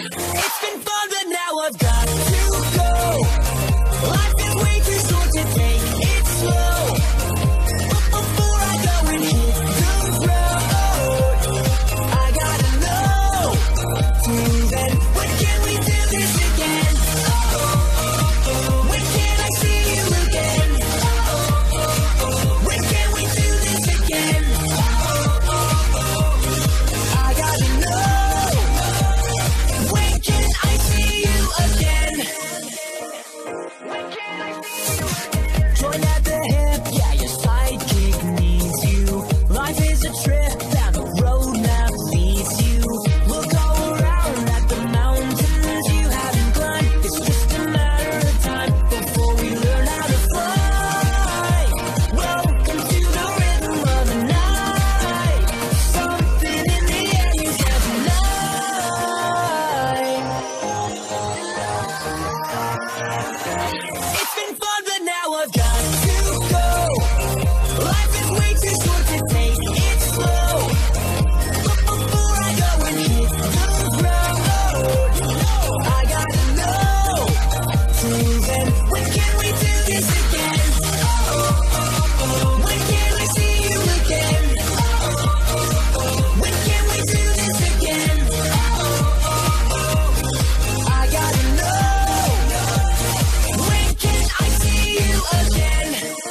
It's been fun, but now I've got to go. Life is way too short to take it slow. But before I go and hit the road, I gotta know till then, when can we do this again? When can I see you again? When can we do this again? I gotta know, when can I see you again? Join at the hip, yeah, your sidekick needs you. Life is a trip, down the road map leads you. We'll go around at the mountains you haven't climbed. It's just a matter of time before we learn how to fly. Welcome to the rhythm of the night. Something in the air you can't deny. It's been fun, but now I've got to go. Life is way too short to take it slow. But before I go and hit the road, I gotta know till then, when can we do this again? When can I see you again? When can we do this again? I gotta know, when can I see you again?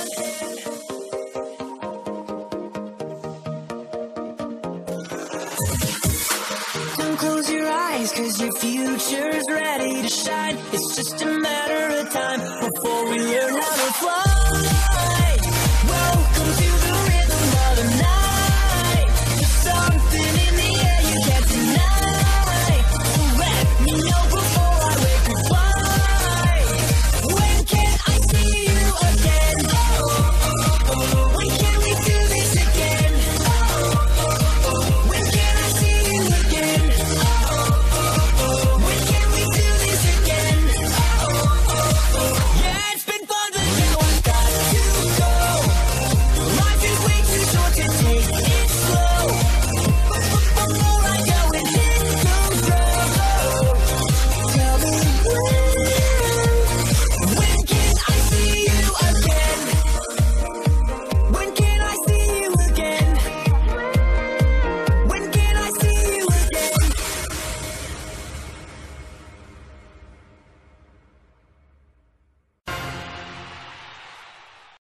Don't close your eyes, 'cause your future's ready to shine. It's just a matter of time before we learn how to fly.